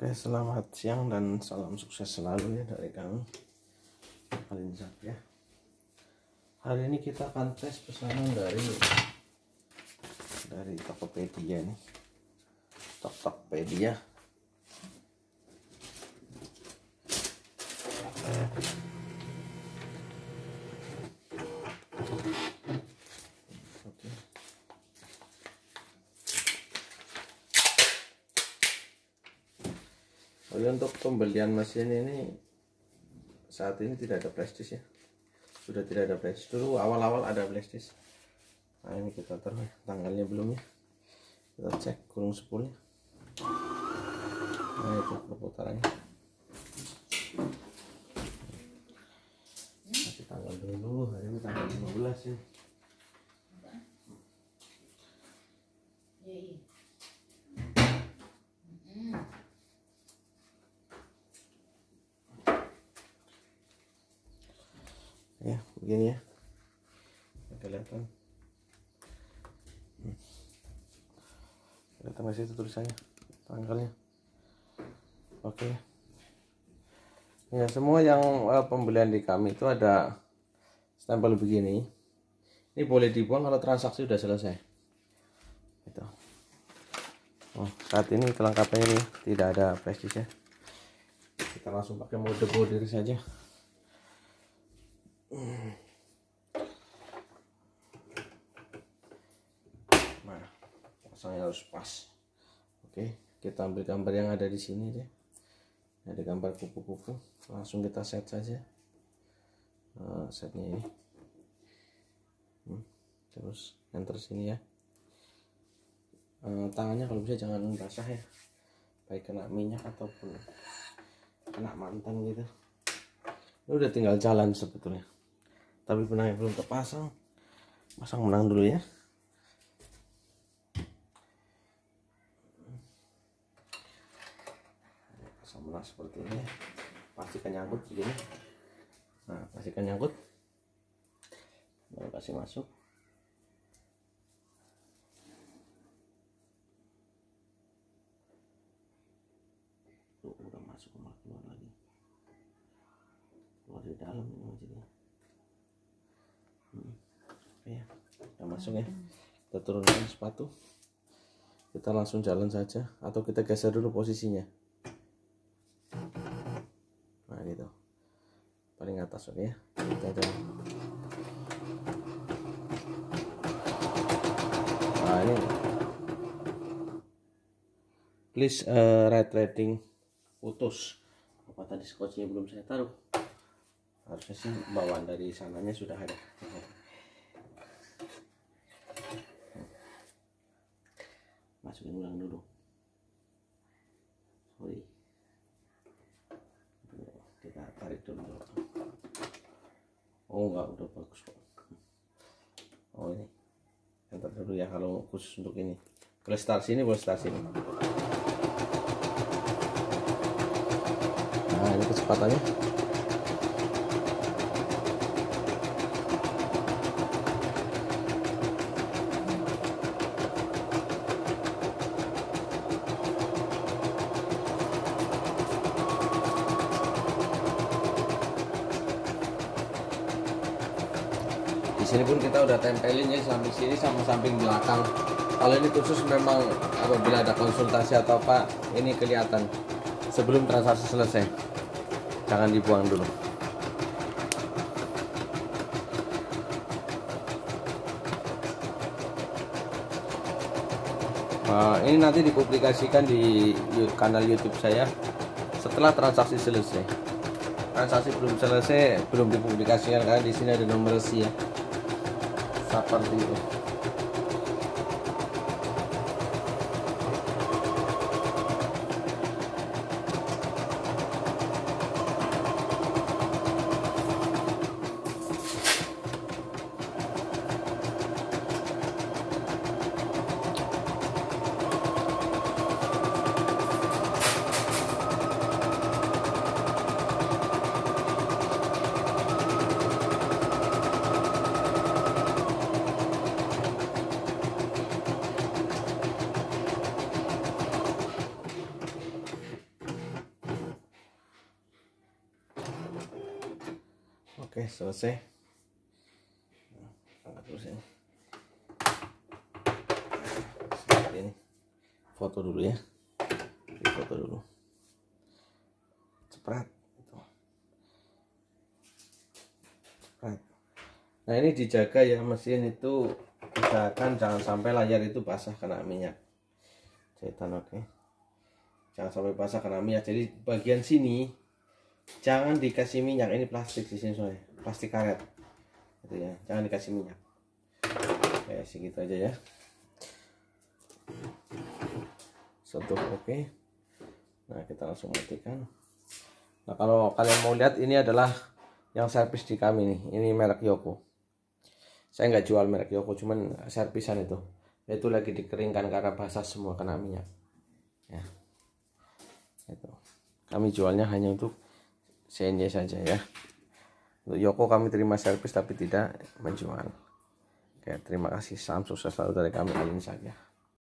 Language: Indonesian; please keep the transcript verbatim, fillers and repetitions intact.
Oke, selamat siang dan salam sukses selalu ya dari kami Alinzak ya. Hari ini kita akan tes pesanan dari dari Tokopedia nih, Tokopedia. Jadi untuk pembelian mesin ini saat ini tidak ada prestis ya, sudah tidak ada prestis. Dulu awal-awal ada prestis. Nah ini kita taruh ya, tanggalnya belum ya, kita cek kurung sepuluh. Nah itu perputarannya, kasih tanggal dulu. Hari ini tanggal lima belas ya. Ya begini ya, kelihatan hmm. kelihatan masih itu tulisannya, tanggalnya. Oke ya, semua yang uh, pembelian di kami itu ada stempel begini. Ini boleh dibuang kalau transaksi sudah selesai itu. Oh, saat ini kelengkapannya ini tidak ada prestis ya, kita langsung pakai mode bordir saja. Nah, pasangnya harus pas. Oke, kita ambil gambar yang ada di sini aja. Ada gambar kupu-kupu, langsung kita set saja. Nah, setnya ini. Hmm, terus enter sini ya. Eh, tangannya kalau bisa jangan basah ya, baik kena minyak ataupun kena mantan gitu. Ini udah tinggal jalan sebetulnya, tapi benangnya belum terpasang. Pasang benang dulu ya. Pasang benang seperti ini, pastikan nyangkut begini. Nah, pastikan nyangkut, baru kasih masuk. Tuh, udah masuk, malah keluar lagi, keluar di dalam ini maksudnya. Hmm. Ya, udah masuk ya. Kita turunkan sepatu, kita langsung jalan saja atau kita geser dulu posisinya. Nah gitu, paling atas. Oke ya, kita jalan. Nah ini please uh, right rating putus. Apa tadi skotchnya belum saya taruh, harusnya sih bawaan dari sananya sudah ada. Masukin ulang dulu, sorry, kita tarik dulu. Oh enggak, udah bagus kok. Oh ini enter dulu ya, kalau khusus untuk ini boleh start sini, boleh start sini. Nah ini kecepatannya. Di sini pun kita udah tempelin ya, samping sini sama samping belakang. Kalau ini khusus memang apabila ada konsultasi atau apa, ini kelihatan sebelum transaksi selesai. Jangan dibuang dulu. Nah, ini nanti dipublikasikan di kanal YouTube saya setelah transaksi selesai. Transaksi belum selesai, belum dipublikasikan karena di sini ada nomor resi ya. Seperti itu. Oke, selesai. Nah, angkat terus ini. Seperti ini. Foto dulu ya. Foto dulu. Ceprat. Ceprat. Nah, ini dijaga ya, mesin itu usahakan jangan sampai layar itu basah kena minyak jahitan. Oke, jangan sampai basah kena minyak. Jadi bagian sini jangan dikasih minyak, ini plastik di sini soalnya, plastik karet gitu ya, jangan dikasih minyak. Oke, segitu aja ya. Sentuh oke. Nah, kita langsung matikan. Nah, kalau kalian mau lihat, ini adalah yang servis di kami nih, ini merek Yoko. Saya nggak jual merek Yoko, cuman servisan itu. Itu lagi dikeringkan karena basah semua kena minyak. Ya. Itu. Kami jualnya hanya untuk C N Y saja ya. Untuk Yoko kami terima servis tapi tidak menjual. Oke, terima kasih. Salam sukses selalu dari kami, Alin Saga.